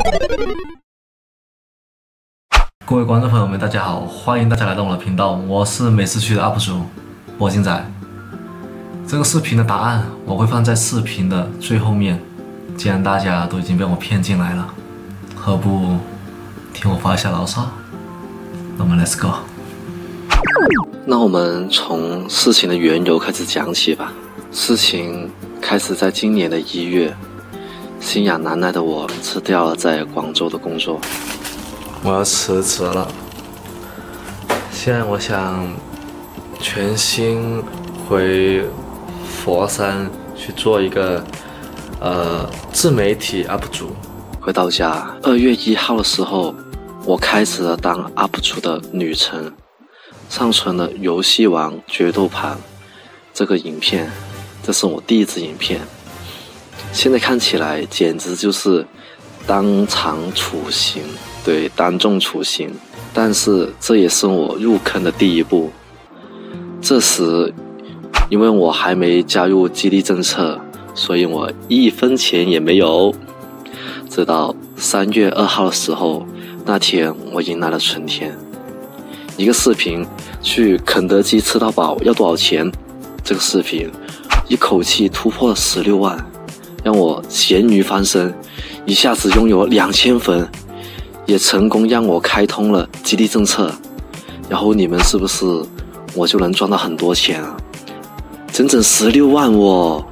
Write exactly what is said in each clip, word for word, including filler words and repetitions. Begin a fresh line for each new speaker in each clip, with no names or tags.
各位观众朋友们，大家好，欢迎大家来到我的频道，我是美食区的 U P 主波金仔。这个视频的答案我会放在视频的最后面，既然大家都已经被我骗进来了，何不听我发一下牢骚？那么 Let's go。那我们从事情的缘由开始讲起吧。事情开始在今年的一月，心痒难耐的我辞掉了在广州的工作，我要辞职了。现在我想全心回佛山去做一个呃自媒体 U P 主。回到家，二月一号的时候，我开始了当 U P 主的旅程，上传了游戏王决斗盘这个影片，这是我第一支影片。现在看起来简直就是当场处刑，对，当众处刑。但是这也是我入坑的第一步。这时因为我还没加入激励政策，所以我一分钱也没有。直到三月二号的时候，那天我迎来了春天。一个视频去肯德基吃到饱要多少钱，这个视频一口气突破了十六万，让我咸鱼翻身，一下子拥有两千粉，也成功让我开通了激励政策。然后你们是不是我就能赚到很多钱啊？整整十六万哦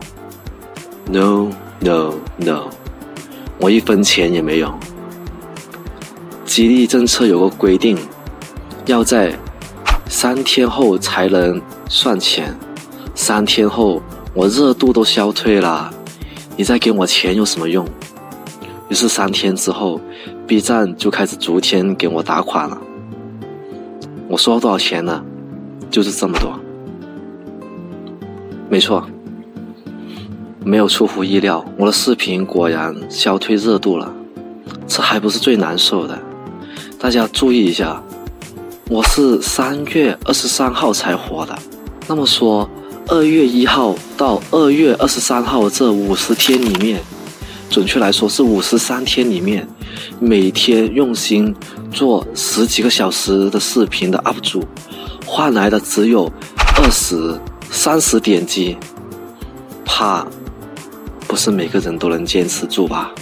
！No No No， 我一分钱也没有。激励政策有个规定，要在三天后才能算钱。三天后我热度都消退了，你再给我钱有什么用？于是三天之后 B 站就开始逐天给我打款了。我收了多少钱呢？就是这么多。没错，没有出乎意料，我的视频果然消退热度了。这还不是最难受的，大家注意一下，我是三月二十三号才火的。那么说二月一号到二月二十三号这五十天里面，准确来说是五十三天里面，每天用心做十几个小时的视频的 U P 主，换来的只有二十、三十点击，怕不是每个人都能坚持住吧？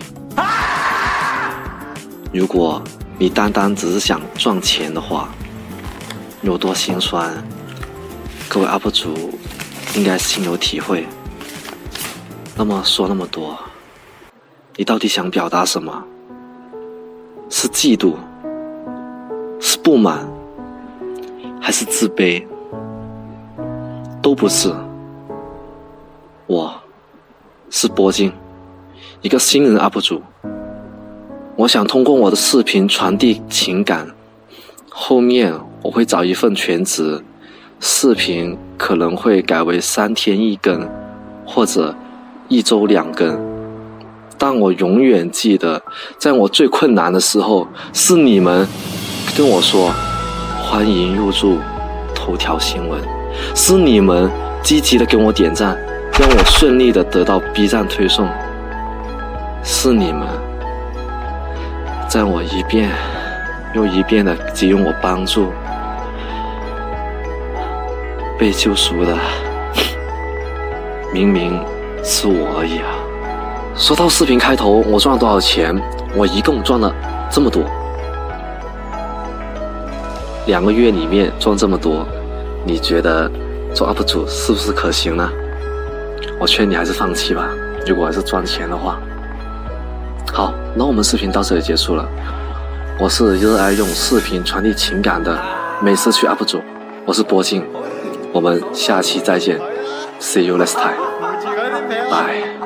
如果你单单只是想赚钱的话，有多心酸，各位 U P 主应该心有体会。那么说那么多，你到底想表达什么？是嫉妒，是不满，还是自卑？都不是。我是波金，一个新人 U P 主。我想通过我的视频传递情感，后面我会找一份全职，视频可能会改为三天一更，或者一周两更。但我永远记得，在我最困难的时候，是你们跟我说欢迎入驻头条新闻，是你们积极的给我点赞，让我顺利的得到 B 站推送，是你们在我一遍又一遍的给予我帮助，被救赎的明明是我而已啊！说到视频开头我赚了多少钱，我一共赚了这么多。两个月里面赚这么多，你觉得做 U P 主是不是可行呢？我劝你还是放弃吧，如果还是赚钱的话。好，那我们视频到这里结束了。我是热爱用视频传递情感的美食区 U P 主，我是波金，我们下期再见 ，See you next time， 拜。